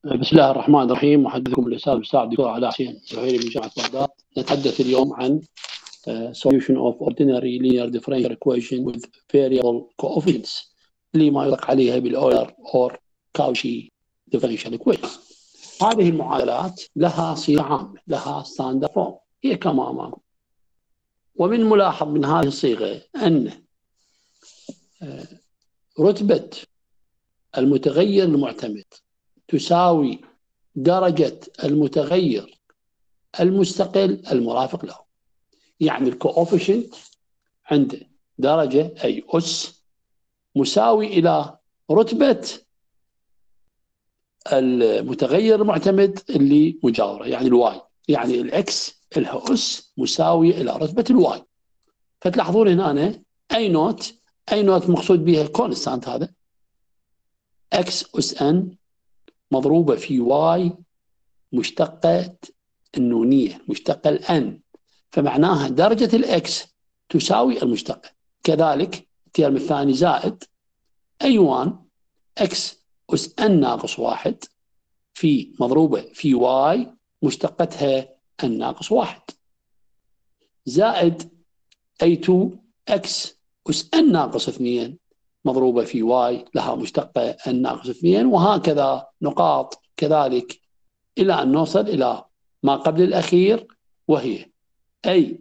بسم الله الرحمن الرحيم. محدثكم الأستاذ المساعد الدكتور علاء حسين الزهيري من جامعة بغداد. نتحدث اليوم عن solution of ordinary linear differential equation with variable coefficients اللي ما يطلق عليها بالأولر or Cauchy differential equation. هذه المعادلات لها صيغة عامة، لها ستاندرد فورم، هي كما أمامكم. ومن ملاحظ من هذه الصيغة أن رتبة المتغير المعتمد تساوي درجة المتغير المستقل المرافق له. يعني الكوفيشنت عنده درجة أي أس مساوي إلى رتبة المتغير المعتمد اللي مجاورة، يعني الواي، يعني الإكس لها أس مساوية إلى رتبة الواي. فتلاحظون هنا أي نوت مقصود بها كونستانت، هذا إكس أس إن مضروبة في واي مشتقة النونية مشتقة الأن، فمعناها درجة الإكس تساوي المشتقة. كذلك الترم الثاني زائد أي1 إكس أس أن ناقص واحد في مضروبة في واي مشتقتها أن ناقص واحد، زائد أي2 إكس أس أن ناقص 2 مضروبة في واي لها مشتقة أن ناقص 2، وهكذا نقاط كذلك إلى أن نوصل إلى ما قبل الأخير، وهي أي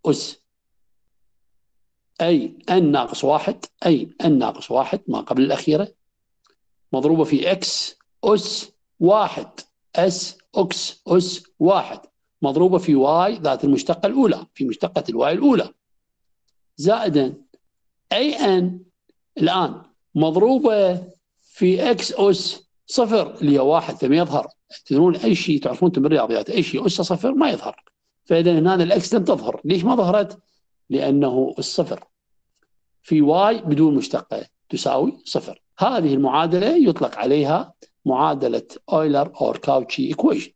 أن ناقص واحد ما قبل الأخيرة مضروبة في إكس أس واحد أس أكس أس واحد مضروبة في واي ذات المشتقة الأولى في مشتقة الواي الأولى، زائدا أي أن الآن مضروبة في إكس أس صفر اللي هو واحد، فما يظهر. تدرون أي شيء تعرفون من الرياضيات أي شيء أسه صفر ما يظهر، فإذا هنا الإكس لم تظهر. ليش ما ظهرت؟ لأنه الصفر في واي بدون مشتقة تساوي صفر. هذه المعادلة يطلق عليها معادلة أويلر أو كاوتشي إيكويشن.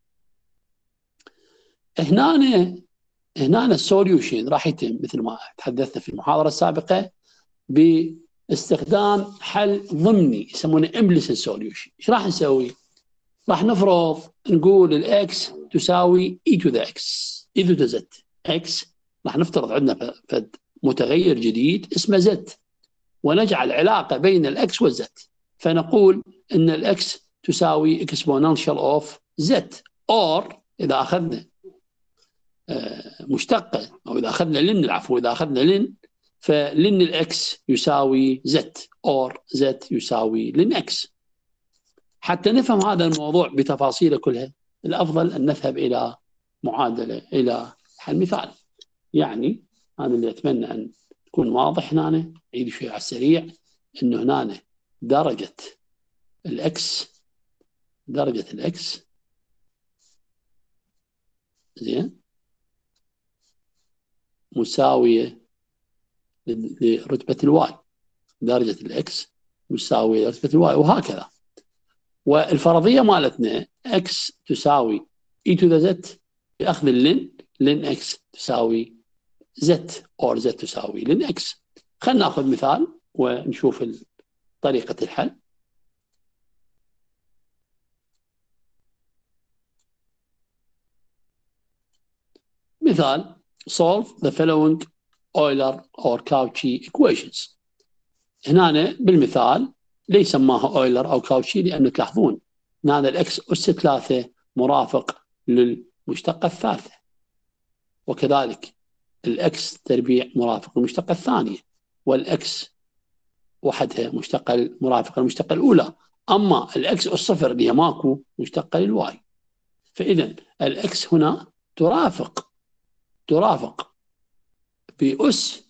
هنا السوليوشن راح يتم مثل ما تحدثنا في المحاضرة السابقة باستخدام حل ضمني يسمونه implicit solution. ايش راح نسوي؟ راح نفرض نقول الاكس تساوي e to the x e to the z x. راح نفترض عندنا متغير جديد اسمه z، ونجعل علاقة بين الاكس والزد، فنقول ان الاكس تساوي exponential of z، or اذا اخذنا مشتقة، او اذا اخذنا لن، العفو، اذا اخذنا لن فلن الاكس يساوي z، or z يساوي لن x. حتى نفهم هذا الموضوع بتفاصيله كلها الافضل ان نذهب الى معادلة، الى حل مثال. يعني انا اللي اتمنى ان يكون واضح هنا، عيد شوي على السريع، انه هنا درجة الاكس زين مساوية لرتبة الواي، درجة الاكس مساوية لرتبة الواي، وهكذا. والفرضية مالتنا x تساوي e to the z بأخذ لن x تساوي z، or z تساوي لن x. خلينا ناخذ مثال ونشوف طريقة الحل. مثال solve the following Euler or Cauchy equations. هنا بالمثال ليس سماها أويلر أو كاوشي، لأنه تلاحظون هنا الإكس أس 3 مرافق للمشتقة الثالثة، وكذلك الإكس تربيع مرافق للمشتقة الثانية، والإكس وحدها مشتقة مرافقة للمشتقة الأولى. أما الإكس أس صفر اللي هي ماكو مشتقة للواي، فإذا الإكس هنا ترافق بأس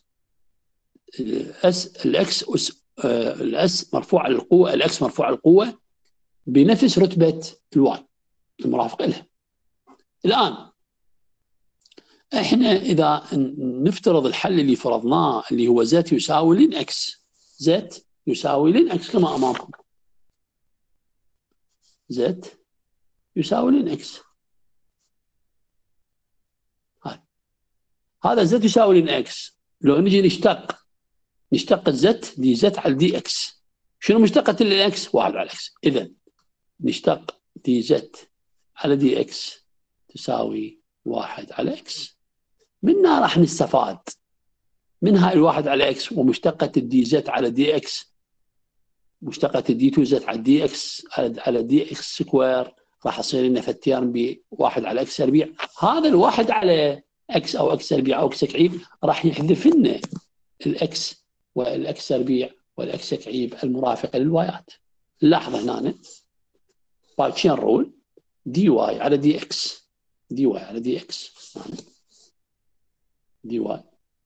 الإكس أس الاس مرفوع القوة، الاكس مرفوع القوة بنفس رتبة الواي المرافق لها. الآن احنا إذا نفترض الحل اللي فرضناه اللي هو z يساوي لن اكس، z يساوي لن اكس كما أمامكم، z يساوي لن اكس، هذا z يساوي لن اكس. لو نجي نشتق الزت دي زت على دي اكس، شنو مشتقة الاكس؟ واحد على الاكس. اذا نشتق دي زد على دي اكس تساوي 1 على اكس. منها راح نستفاد من هاي الواحد على اكس ومشتقة الدي زد على دي اكس، مشتقة الدي 2 زد على دي اكس على دي اكس سكوير، راح يصير لنا فتيان بواحد على اكس تربيع. هذا الواحد على اكس او اكس تربيع او اكس تكعيب راح يحذف لنا الاكس والاكس تربيع والاكس تكعيب المرافقة للوايات. لاحظ هنا بايتشين رول دي واي على دي اكس، دي واي على دي اكس، دي واي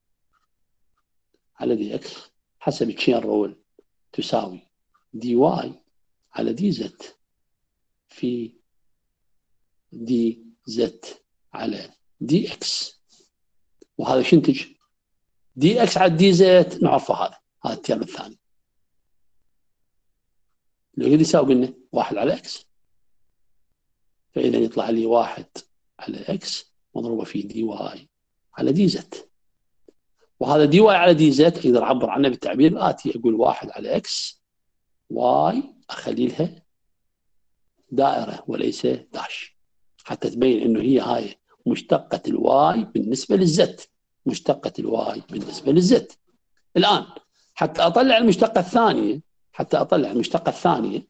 على دي اكس حسب تشين رول تساوي دي واي على دي زد في دي زد على دي اكس. وهذا شو ينتج؟ دي اكس على دي زد نعرفه، هذا الترم الثاني اللي قد يساوي قلنا 1 على اكس، فاذا يطلع لي 1 على اكس مضروبه في دي واي على دي زد. وهذا دي واي على دي زد اقدر اعبر عنه بالتعبير الاتي، اقول 1 على اكس واي اخلي لها دائره وليس داش، حتى تبين انه هي هاي مشتقه الواي بالنسبه للزد، مشتقه الواي بالنسبه للزد. الان حتى اطلع المشتقه الثانيه، حتى اطلع المشتقه الثانيه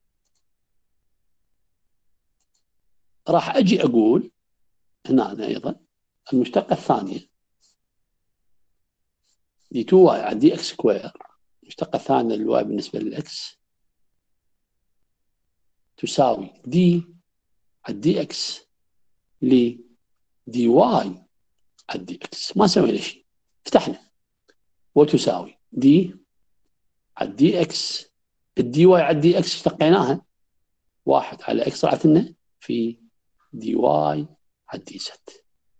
راح اجي اقول هنا ايضا المشتقه الثانيه دي 2 واي على دي اكس سكوير، المشتقه الثانيه للواي بالنسبه للاكس تساوي دي على دي اكس لدي واي على دي اكس. ما سوينا شيء، فتحنا وتساوي دي على دي اكس، الدي واي على دي اكس اشتقيناها 1 على اكس طلعت لنا في دي واي على دي زد.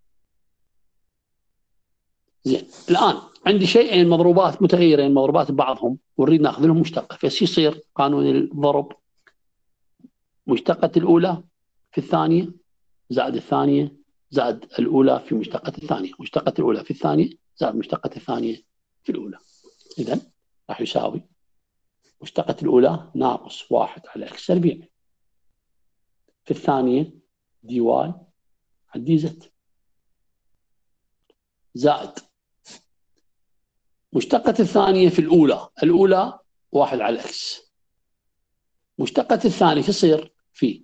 زين، الان عندي شيئين مضروبات متغيرين مضروبات ببعضهم ونريد ناخذ لهم مشتقه، فايش يصير؟ قانون الضرب مشتقه الاولى في الثانيه زائد الثانيه زائد الاولى في مشتقه الثانيه، مشتقه الاولى في الثانيه زائد مشتقه الثانيه في الاولى. اذا راح يساوي مشتقه الاولى ناقص 1 على اكس تربيع في الثانيه دي واي على دي زد زائد مشتقة الثانية في الأولى 1 على اكس، مشتقة الثانية يصير في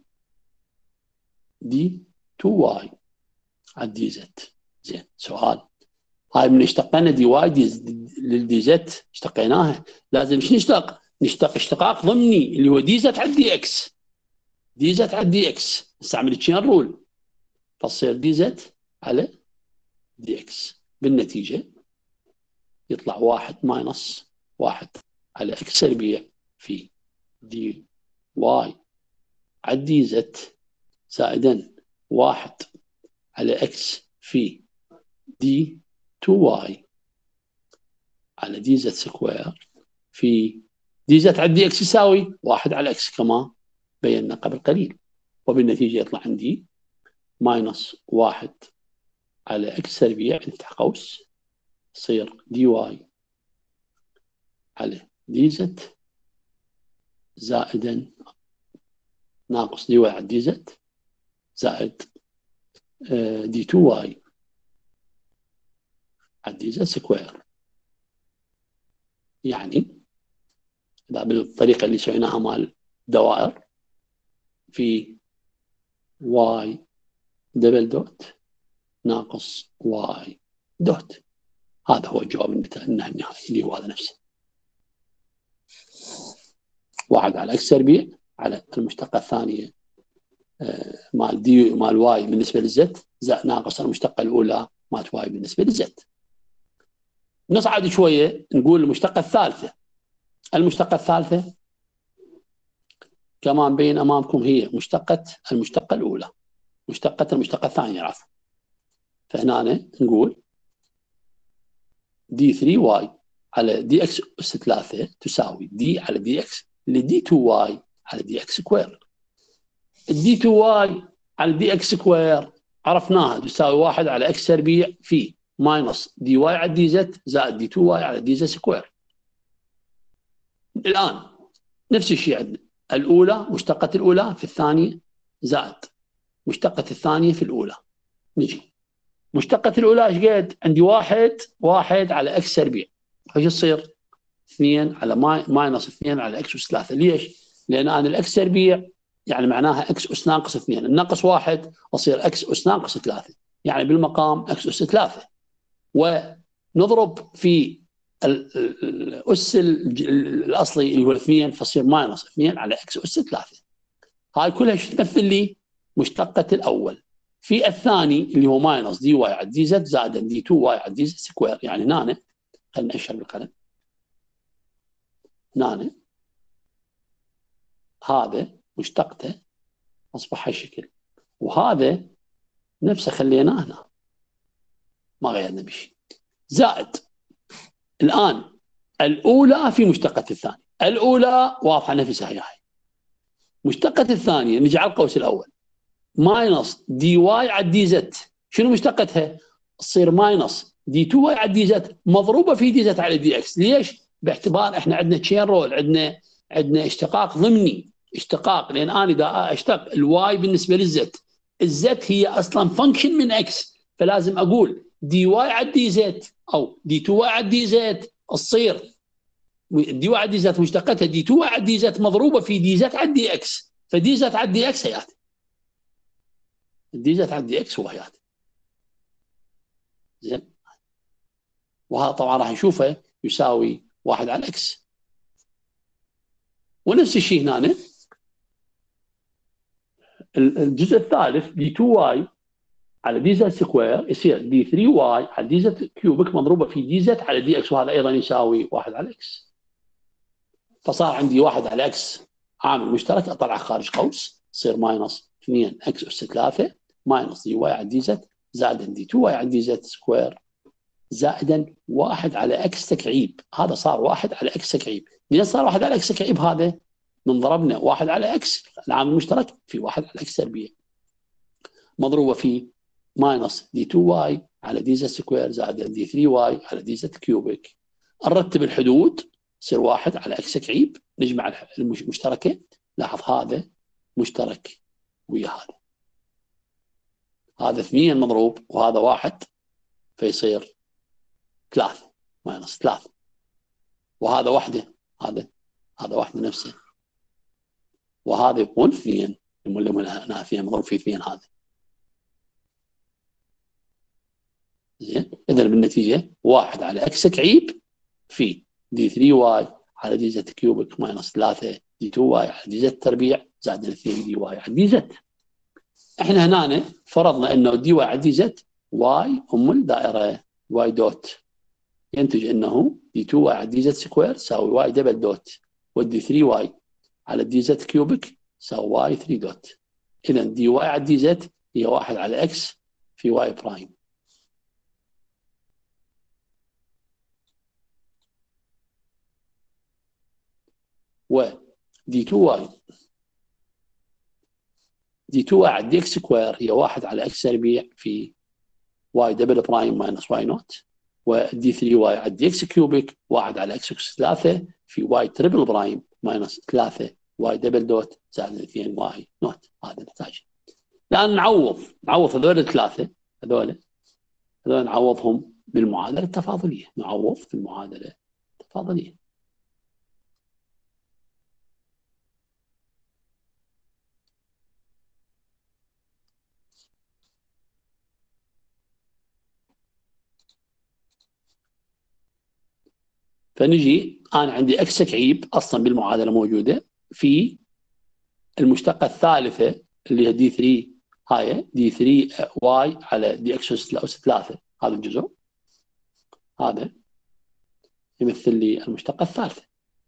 دي 2 واي على دي زد. زين، سؤال، هاي من اشتقنا دي واي للدي زد اشتقيناها، لازم ايش نشتق؟ نشتق اشتقاق ضمني اللي هو دي زد على دي اكس، دي زد على دي اكس، نستعمل تشين رول فتصير دي زد على دي اكس. بالنتيجة يطلع 1 ماينص 1 على اكس تربيع في دي واي على دي زد زائدا 1 على اكس في دي 2 واي على دي زد سكوير في دي زد على دي اكس يساوي 1 على اكس كما بينا قبل قليل. وبالنتيجة يطلع عندي ماينص 1 على اكس تربيع نفتح قوس يصير دي واي على دي زد زائدا ناقص دي واي على دي زد زائد دي 2 واي على دي زد سكوير. يعني بالطريقة اللي سويناها مال دوائر في واي دبل دوت ناقص واي دوت، هذا هو الجواب النهائي اللي هو هذا نفسه 1 على اكس تربيع على المشتقة الثانية مال دي مال واي بالنسبة للزد زائد ناقص المشتقة الأولى مال واي بالنسبة للزد. نصعد شوية نقول المشتقة الثالثة، المشتقة الثالثة كما مبين أمامكم هي مشتقة المشتقة الأولى، المشتقة الثانية عفوا. فهنا نقول دي 3 واي على دي اكس أس 3 تساوي دي على دي اكس لدي 2 واي على دي اكس سكوير. الدي 2 واي على دي اكس سكوير عرفناها تساوي 1 على اكس تربيع في ماينص دي واي على دي زد زائد دي 2 واي على دي زد سكوير. الآن نفس الشيء عندنا الأولى مشتقة الأولى في الثانية زائد مشتقة الثانية في الأولى. نجي مشتقة الأولى ايش قد؟ عندي واحد على اكس تربيع. ايش يصير؟ 2 على ماينس 2 على اكس اس 3. ليش؟ لأن أنا الاكس تربيع يعني معناها اكس اس ناقص 2، الناقص 1 أصير اكس اس ناقص 3، يعني بالمقام اكس اس 3. ونضرب في الأس الأصلي اللي هو 2 فصير ماينس 2 على اكس اس 3. هاي كلها ايش تمثل لي؟ مشتقة الأول. في الثاني اللي هو ماينس دي واي على دي زد زائد دي 2 واي على دي زد سكوير. يعني هنا خلينا نشر بالقلم. هنا هذا مشتقته أصبح هالشكل، وهذا نفسه خليناه هنا ما غيرنا بشيء. زائد الآن الأولى في مشتقة الثاني، الأولى واضحة نفسها هي. مشتقة الثانية نجي على القوس الأول ماينس دي واي على دي زد. شنو مشتقتها؟ تصير ماينس دي 2 واي على دي زد مضروبة في دي زد على دي اكس. ليش؟ باعتبار احنا عندنا تشين رول، عندنا اشتقاق ضمني، اشتقاق، لان انا اذا اشتق الواي بالنسبه للزد، الزد هي اصلا فانكشن من اكس، فلازم اقول دي واي على دي زد او دي 2 واي على دي زد تصير دي واي على دي زد مشتقتها دي 2 واي على دي زد مضروبه في دي زد على دي اكس، فدي زد على دي اكس هيات دي زد على دي اكس هو هيات. زين، وهذا طبعا راح نشوفه يساوي 1 على اكس. ونفس الشيء هنا الجزء الثالث دي 2 واي على دي زد سكوير يصير دي 3 واي على دي زد كيوبك مضروبه في دي زد على دي اكس، وهذا ايضا يساوي 1 على اكس. فصار عندي 1 على اكس عامل مشترك اطلع خارج قوس يصير ماينس 2 اكس اس 3 ماينس دي واي على دي زد زائدا دي 2 واي على دي زد سكوير زائدا 1 على اكس تكعيب. هذا صار 1 على اكس تكعيب. ليه صار 1 على اكس تكعيب؟ هذا من ضربنا 1 على اكس العامل المشترك في 1 على اكس تربيع مضروبه في ماينس دي 2 واي على دي زد سكوير زائد دي 3 واي على دي زد كيوبيك. نرتب الحدود يصير 1 على اكس تكعيب، نجمع المشتركين. لاحظ هذا مشترك ويا هذا 2 مضروب وهذا 1 فيصير 3 ماينس 3، وهذا وحده هذا واحد نفسه، وهذا يكون 2 هنا 2 مضروب في 2 هذا. زين، اذا بالنتيجه 1 على اكس تكعيب في دي 3 واي على دي زد كيوبك ماينس 3 دي 2 واي على دي زد تربيع زائد 2 دي واي على دي زد. احنا هنا فرضنا انه دي واي على دي زد واي الدائره واي دوت، ينتج انه دي 2 واي على دي زد سكوير تساوي واي دبل دوت، ودي 3 واي على دي زد كيوبك تساوي واي 3 دوت. اذا دي واي على دي زد هي 1 على اكس في واي برايم. و دي 2 واي على دي اكس سكوير هي 1 على اكس تربيع في واي دبل برايم ماينس واي نوت، ودي 3 واي على دي اكس كيوبيك 1 على اكس اس 3 في واي تربل برايم ماينس 3 واي دبل دوت زائد 2 واي نوت. هذا نحتاجه. الان نعوض هذول الثلاثه، هذول نعوضهم بالمعادله التفاضليه. نعوض في المعادله التفاضليه. فنجي انا عندي اكس تكعيب اصلا بالمعادله موجوده في المشتقه الثالثه اللي هي دي 3، هاي دي 3 واي على دي اكس اس 3. هذا الجزء هذا يمثل لي المشتقه الثالثه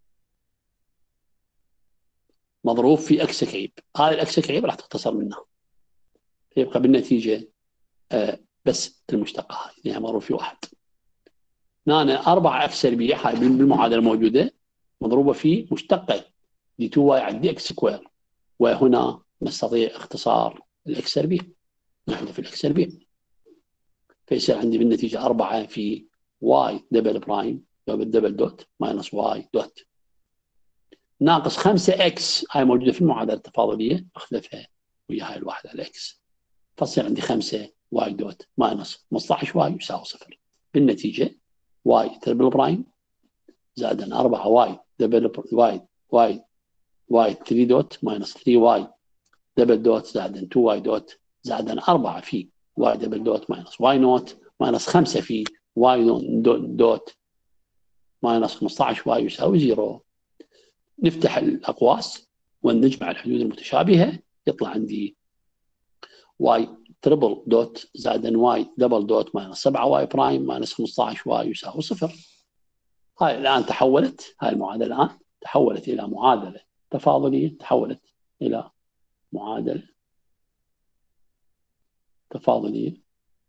مضروب في اكس تكعيب. هذا الاكس تكعيب راح تختصر منه، يبقى بالنتيجه بس المشتقه هاي يعني مضروب في 1. هنا 4 اكس تربيع هاي بالمعادله الموجوده مضروبه في مشتقه دي 2 واي على دي اكس سكوير، وهنا نستطيع اختصار الاكس تربيع، نحذف الاكس تربيع فيصير عندي بالنتيجه 4 في واي دبل برايم بالدبل دوت ماينس واي دوت ناقص 5 اكس، هاي موجوده في المعادله التفاضليه، اخلفها ويا هاي الواحد على اكس، فتصير عندي 5 واي دوت ماينس 15 واي يساوي صفر. بالنتيجه واي تربل برايم زائدا 4 واي دبل واي 3 دوت ماينس 3 واي دبل دوت زائدا 2 واي دوت زائدا 4 في واي دبل دوت ماينس واي نوت ماينس 5 في واي دوت ماينس 15 واي يساوي 0. نفتح الأقواس ونجمع الحدود المتشابهة، يطلع عندي واي تربل دوت زائدا واي دبل دوت ماينس 7 واي برايم ماينس 15 واي يساوي صفر. هاي الآن تحولت، هاي المعادلة الآن تحولت إلى معادلة تفاضلية، تحولت إلى معادلة تفاضلية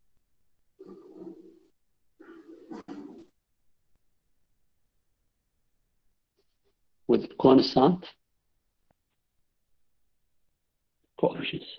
with constant coefficients.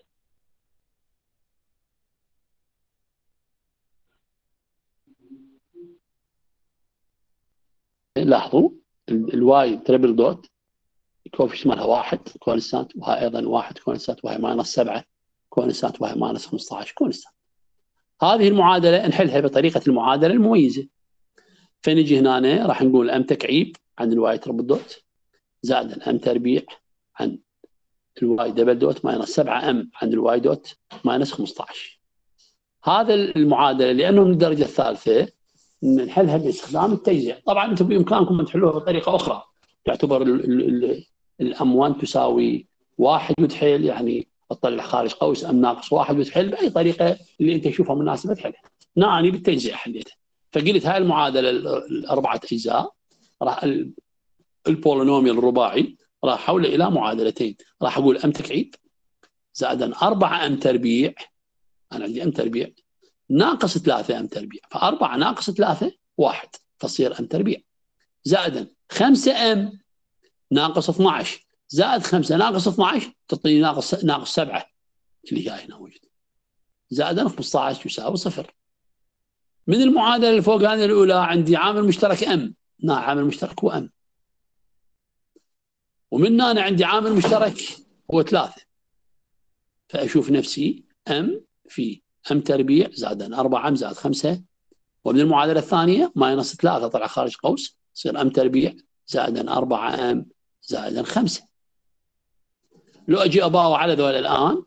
لاحظوا الواي تربل دوت الكوفيشنت مالها 1 كونستانت، وهي ايضا 1 كونستانت، وهي ماينس 7 كونستانت، وهي ماينس 15 كونستانت. هذه المعادله نحلها بطريقه المعادله المميزه. فنجي هنا راح نقول ام تكعيب عن الواي تربل دوت زائد الام تربيع عن الواي دبل دوت ماينس 7 ام عن الواي دوت ماينس 15. هذا المعادله لانه من الدرجه الثالثه نحلها باستخدام التجزئه. طبعا انتم بامكانكم ان تحلوها بطريقه اخرى، تعتبر الام 1 تساوي 1 وتحل، يعني تطلع خارج قوس ام ناقص 1 وتحل باي طريقه اللي انت تشوفها مناسبه تحلها. نعني بالتجزئه حليتها، فقلت هاي المعادله الاربعه اجزاء راح البولينوميال الرباعي راح احوله الى معادلتين. راح اقول ام تكعيب زائدا 4 ام تربيع، انا عندي ام تربيع ناقص 3 ام تربيع، ف4 ناقص 3 1 تصير ام تربيع، زائدا 5 ام ناقص 12 زائد 5 ناقص 12 تعطيني ناقص 7 اللي هي هنا موجود، زائدا 15 يساوي صفر. من المعادله اللي فوقانيه الاولى عندي عامل مشترك ام، عامل مشترك هو ام، ومن هنا عندي عامل مشترك هو 3، فاشوف نفسي ام في ام تربيع زائدا 4 ام زائد 5، ومن المعادله الثانيه ماينس 3 طلع خارج قوس يصير ام تربيع زائدا 4 ام زائدا 5. لو اجي اباوع على ذول الان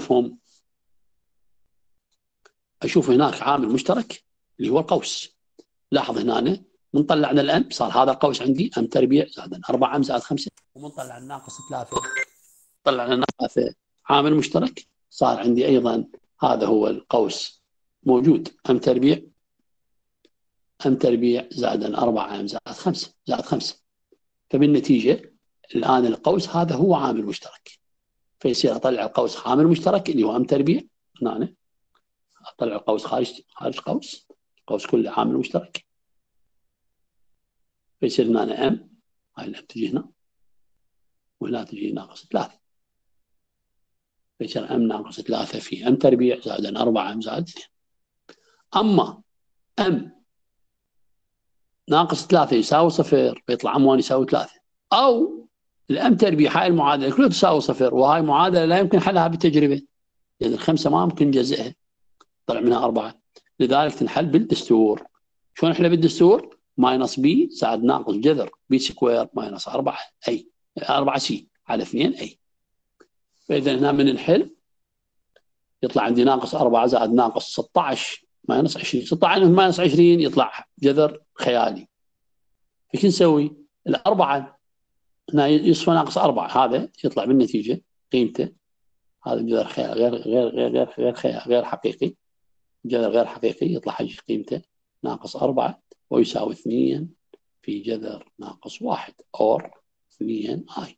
اشوف هناك عامل مشترك اللي هو القوس. لاحظ هنا من طلعنا الام صار هذا القوس عندي ام تربيع زائدا 4 ام زائد 5، ومن طلع الناقص 3 طلعنا 3 عامل مشترك، صار عندي ايضا هذا هو القوس موجود ام تربيع زائدا 4 ام زائد 5. فبالنتيجه الان القوس هذا هو عامل مشترك، فيصير اطلع القوس عامل مشترك اللي هو ام تربيع، هنا اطلع القوس خارج قوس كله عامل مشترك، فيصير هنا ام، هاي الام تجي هنا وهنا تجي ناقص 3، فيصير ام ناقص 3 في ام تربيع زائدا 4 ام زائد 2. اما ام ناقص 3 يساوي صفر، فيطلع ام 1 يساوي 3، او الام تربيع هاي المعادله كلها تساوي صفر، وهاي معادله لا يمكن حلها بالتجربه لان الخمسه ما ممكن نجزئها، طلع منها 4، لذلك تنحل بالدستور. شلون نحلها بالدستور؟ ماينس بي زائد ناقص جذر بي سكوير ماينس 4 اي 4 سي على 2 اي. فاذا هنا من نحل يطلع عندي ناقص 4 زائد ناقص 16 ماينس 20، 16 ماينس 20 يطلع جذر خيالي. فش نسوي؟ الأربعة هنا يصفى ناقص 4، هذا يطلع بالنتيجة قيمته هذا جذر خيال غير حقيقي، جذر غير حقيقي يطلع حجم قيمته ناقص 4 ويساوي 2 في جذر ناقص 1 أور 2 اي.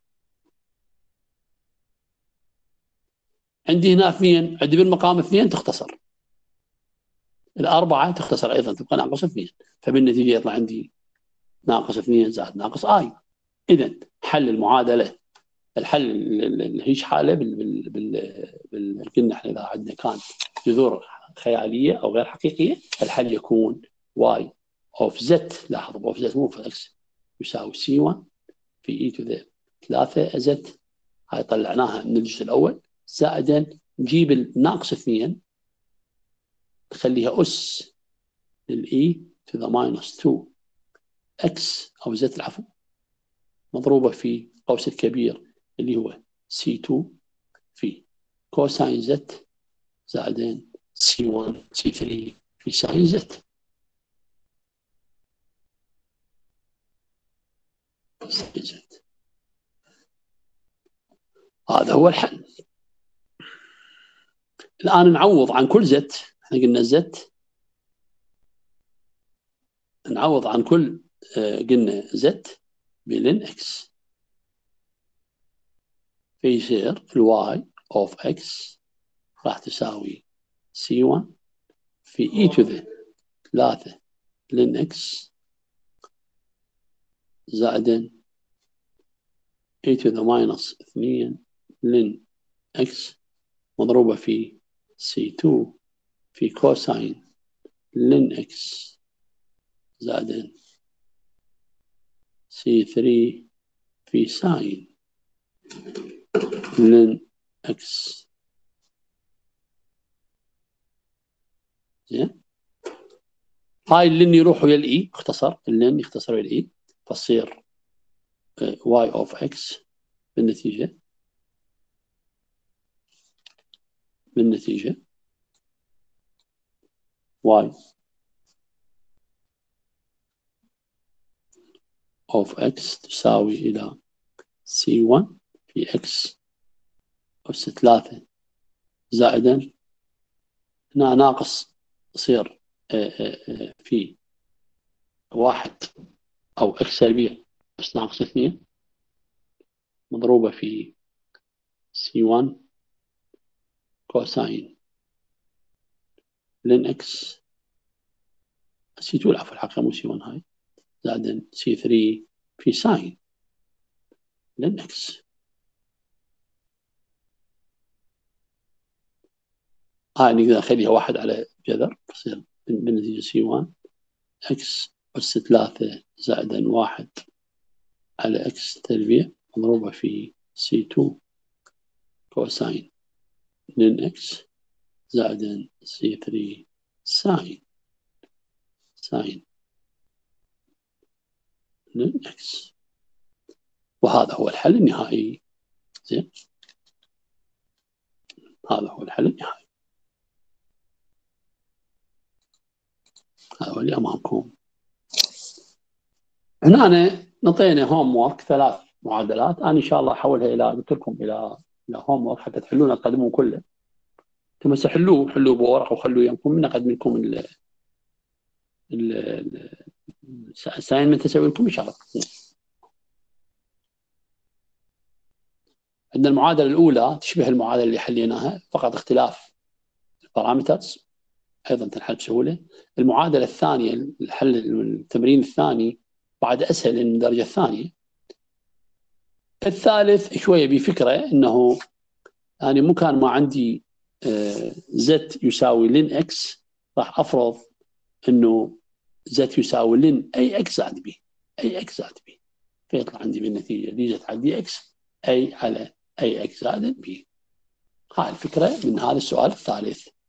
عندي هنا 2، عندي بالمقام 2 تختصر، الأربعة تختصر أيضا تبقى ناقص 2، فبالنتيجة يطلع عندي ناقص 2 زائد ناقص اي. إذا حل المعادلة، الحل اللي هيش حالة قلنا احنا إذا عندنا كان جذور خيالية أو غير حقيقية الحل يكون واي اوف زد، لاحظوا اوف زد مو في اكس، يساوي سي 1 في اي تو ذا 3 زت، هاي طلعناها من الجزء الأول، زائدا نجيب الناقص 2 نخليها أس للإي to the minus 2 x أو زت العفو، مضروبة في قوس الكبير اللي هو C2 في كوساين زت زائدا C1 C3 في ساين زت. هذا هو الحل. الآن نعوض عن كل زت، احنا قلنا زت، نعوض عن كل قلنا زت بلين اكس، فيصير الواي اوف اكس راح تساوي C1 في اي تو ذا 3 لين اكس زائدا اي تو ذا ماينس 2 لين اكس مضروبة في C2 في كوساين لين اكس زائدا C3 في ساين لين اكس. زين، هاي اللين يروح ويا الاي، اختصر اللين يختصر ويا الاي، فتصير واي اوف اكس بالنتيجة y of x تساوي إلى C1 في x أس 3 زائدا هنا ناقص يصير في 1 أو x سلبية بس ناقص 2 مضروبة في C1 كوساين لين x C2 العفو الحقيقة مو C1 هاي زائدا C3 في ساين لين x. هاي نقدر نخليها 1 على جذر تصير بالنتيجة C1 x أس 3 زائدا 1 على x تربيع مضروبة في C2 كوساين لين x زائدا C3 ساين لين x. وهذا هو الحل النهائي. زين، هذا هو الحل النهائي، هذا هو اللي أمامكم. هنا نعطينا هوم وورك 3 معادلات، أنا إن شاء الله أحولها إلى قلت لكم إلى هوم وورك حتى تحلونه تقدمون كله. انتم بس حلوه بورقه وخلوه يمكم من اقدم لكم الاساينمنت اسوي لكم ان شاء الله. عندنا المعادله الاولى تشبه المعادله اللي حليناها، فقط اختلاف البارامترز، ايضا تنحل بسهوله. المعادله الثانيه الحل التمرين الثاني بعد اسهل من الدرجه الثانيه. الثالث شويه بفكره انه يعني مو كان ما عندي زد يساوي لين اكس، راح افرض انه زد يساوي لين اي اكس زائد بي، اي اكس زائد بي، فيطلع عندي بالنتيجه دي زد على دي اكس اي على اي اكس زائد بي. هاي الفكره من هذا السؤال الثالث.